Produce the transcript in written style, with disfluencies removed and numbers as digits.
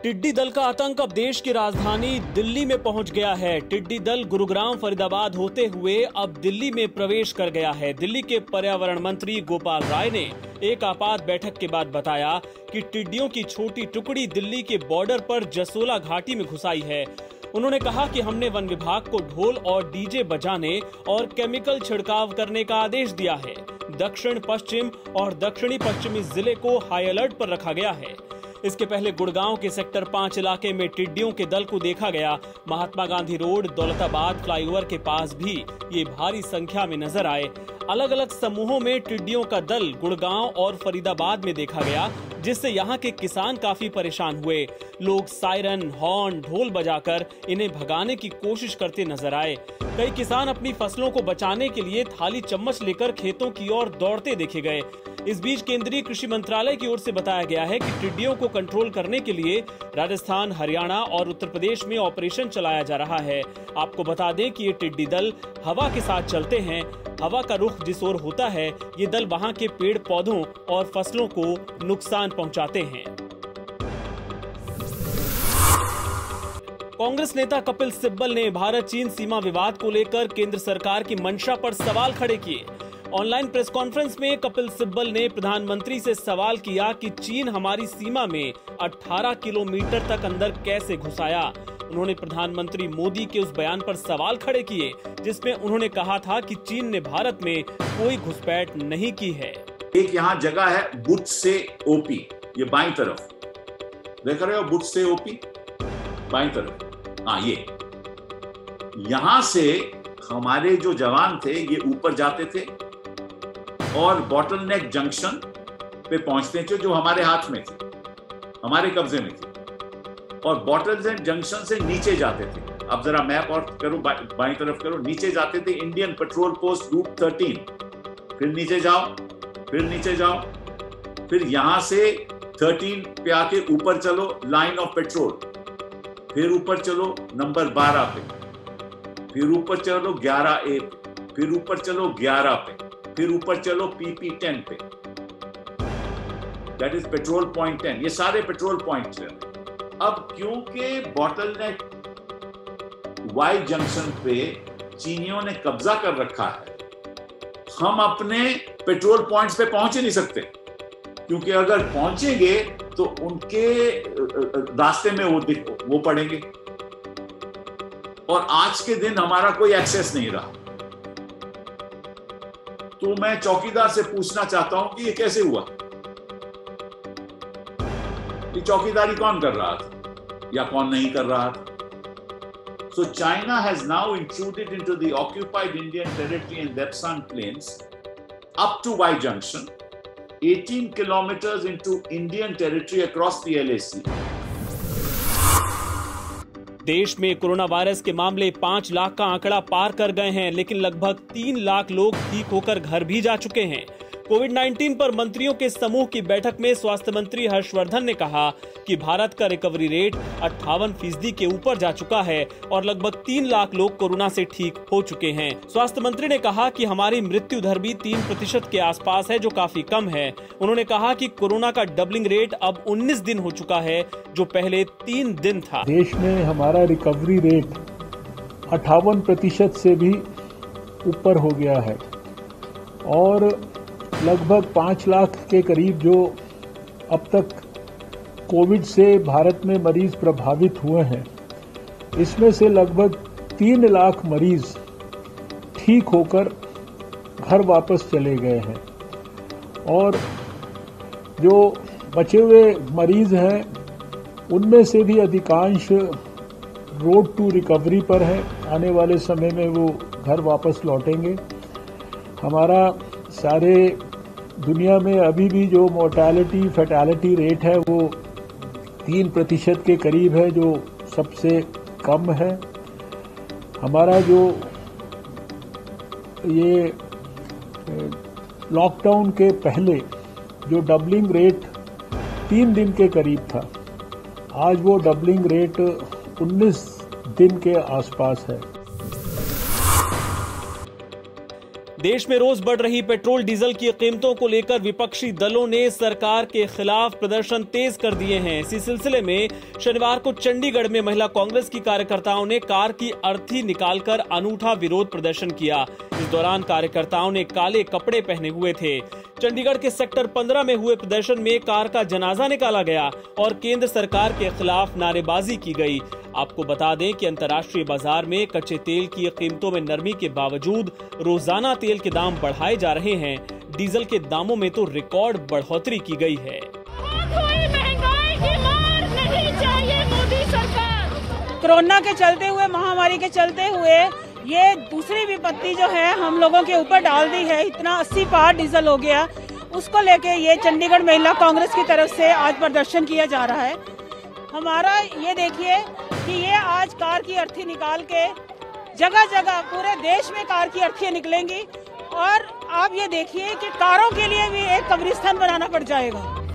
टिड्डी दल का आतंक अब देश की राजधानी दिल्ली में पहुंच गया है। टिड्डी दल गुरुग्राम फरीदाबाद होते हुए अब दिल्ली में प्रवेश कर गया है। दिल्ली के पर्यावरण मंत्री गोपाल राय ने एक आपात बैठक के बाद बताया कि टिड्डियों की छोटी टुकड़ी दिल्ली के बॉर्डर पर जसोला घाटी में घुस आई है। उन्होंने कहा कि हमने वन विभाग को ढोल और डीजे बजाने और केमिकल छिड़काव करने का आदेश दिया है। दक्षिण पश्चिम और दक्षिणी पश्चिमी जिले को हाई अलर्ट पर रखा गया है। इसके पहले गुड़गांव के सेक्टर 5 इलाके में टिड्डियों के दल को देखा गया। महात्मा गांधी रोड, दौलताबाद फ्लाईओवर के पास भी ये भारी संख्या में नजर आए। अलग अलग समूहों में टिड्डियों का दल गुड़गांव और फरीदाबाद में देखा गया, जिससे यहाँ के किसान काफी परेशान हुए। लोग सायरन, हॉर्न, ढोल बजाकर इन्हें भगाने की कोशिश करते नजर आए। कई किसान अपनी फसलों को बचाने के लिए थाली चम्मच लेकर खेतों की ओर दौड़ते देखे गए। इस बीच केंद्रीय कृषि मंत्रालय की ओर से बताया गया है कि टिड्डियों को कंट्रोल करने के लिए राजस्थान, हरियाणा और उत्तर प्रदेश में ऑपरेशन चलाया जा रहा है। आपको बता दें कि ये टिड्डी दल हवा के साथ चलते हैं। हवा का रुख जिस ओर होता है, ये दल वहां के पेड़ पौधों और फसलों को नुकसान पहुंचाते हैं। कांग्रेस नेता कपिल सिब्बल ने भारत चीन सीमा विवाद को लेकर केंद्र सरकार की मंशा पर सवाल खड़े किए। ऑनलाइन प्रेस कॉन्फ्रेंस में कपिल सिब्बल ने प्रधानमंत्री से सवाल किया कि चीन हमारी सीमा में 18 किलोमीटर तक अंदर कैसे घुस आया। उन्होंने प्रधानमंत्री मोदी के उस बयान पर सवाल खड़े किए जिसमें उन्होंने कहा था कि चीन ने भारत में कोई घुसपैठ नहीं की है। एक यहाँ जगह है बुट से ओपी, ये बाईं तरफ देख रहे हो, बुट से ओपी बाईं तरफ। हाँ, ये यहां से हमारे जो जवान थे ये ऊपर जाते थे और बॉटल नेक जंक्शन पे पहुंचते थे, जो हमारे हाथ में थी, हमारे कब्जे में थी, और बॉटल नेक जंक्शन से नीचे जाते थे। अब जरा मैप और करो, बाईं तरफ करो, नीचे जाते थे इंडियन पेट्रोल पोस्ट रूट 13, फिर नीचे जाओ, फिर नीचे जाओ, फिर यहां से 13 पे आके ऊपर चलो लाइन ऑफ पेट्रोल, फिर ऊपर चलो नंबर 12 पे, फिर ऊपर चलो 11A पे, फिर ऊपर चलो 11 पे, फिर ऊपर चलो PP 10 पे, दैट इज पेट्रोल पॉइंट 10। ये सारे पेट्रोल पॉइंट हैं। अब क्योंकि बॉटल नेक वाई जंक्शन पे चीनियों ने कब्जा कर रखा है, हम अपने पेट्रोल पॉइंट्स पे पहुंच ही नहीं सकते, क्योंकि अगर पहुंचेंगे तो उनके रास्ते में वो पड़ेंगे, और आज के दिन हमारा कोई एक्सेस नहीं रहा। तो मैं चौकीदार से पूछना चाहता हूं कि ये कैसे हुआ, ये चौकीदारी कौन कर रहा था या कौन नहीं कर रहा था। So China has now intruded into the occupied Indian territory in Depsang Plains up to Y Junction, 18 kilometers into Indian territory across the LAC. देश में कोरोना वायरस के मामले 5 लाख का आंकड़ा पार कर गए हैं, लेकिन लगभग 3 लाख लोग ठीक होकर घर भी जा चुके हैं। कोविड-19 पर मंत्रियों के समूह की बैठक में स्वास्थ्य मंत्री हर्षवर्धन ने कहा कि भारत का रिकवरी रेट 58% के ऊपर जा चुका है और लगभग 3 लाख लोग कोरोना से ठीक हो चुके हैं। स्वास्थ्य मंत्री ने कहा कि हमारी मृत्यु दर भी 3% के आसपास है, जो काफी कम है। उन्होंने कहा कि कोरोना का डबलिंग रेट अब 19 दिन हो चुका है, जो पहले 3 दिन था। देश में हमारा रिकवरी रेट 58% से भी ऊपर हो गया है और लगभग 5 लाख के करीब जो अब तक कोविड से भारत में मरीज प्रभावित हुए हैं, इसमें से लगभग 3 लाख मरीज ठीक होकर घर वापस चले गए हैं और जो बचे हुए मरीज हैं उनमें से भी अधिकांश रोड टू रिकवरी पर है। आने वाले समय में वो घर वापस लौटेंगे। हमारा सारे दुनिया में अभी भी जो मोर्टेलिटी फैटेलिटी रेट है वो 3% के करीब है, जो सबसे कम है। हमारा जो ये लॉकडाउन के पहले जो डबलिंग रेट 3 दिन के करीब था, आज वो डबलिंग रेट 19 दिन के आसपास है। देश में रोज बढ़ रही पेट्रोल डीजल की कीमतों को लेकर विपक्षी दलों ने सरकार के खिलाफ प्रदर्शन तेज कर दिए हैं। इसी सिलसिले में शनिवार को चंडीगढ़ में महिला कांग्रेस की कार्यकर्ताओं ने कार की अर्थी निकालकर अनूठा विरोध प्रदर्शन किया। इस दौरान कार्यकर्ताओं ने काले कपड़े पहने हुए थे। चंडीगढ़ के सेक्टर 15 में हुए प्रदर्शन में कार का जनाजा निकाला गया और केंद्र सरकार के खिलाफ नारेबाजी की गई। आपको बता दें कि अंतर्राष्ट्रीय बाजार में कच्चे तेल की कीमतों में नरमी के बावजूद रोजाना तेल के दाम बढ़ाए जा रहे हैं। डीजल के दामों में तो रिकॉर्ड बढ़ोतरी की गई है। महंगाई की मार नहीं चाहिए मोदी सरकार। कोरोना के चलते हुए, महामारी के चलते हुए ये दूसरी विपत्ति जो है हम लोगों के ऊपर डाल दी है। इतना 80 पार डीजल हो गया, उसको लेके ये चंडीगढ़ महिला कांग्रेस की तरफ से आज प्रदर्शन किया जा रहा है। हमारा ये देखिए कि ये आज कार की अर्थी निकाल के जगह जगह पूरे देश में कार की अर्थियां निकलेंगी और आप ये देखिए कि कारों के लिए भी एक कब्रिस्तान बनाना पड़ जाएगा।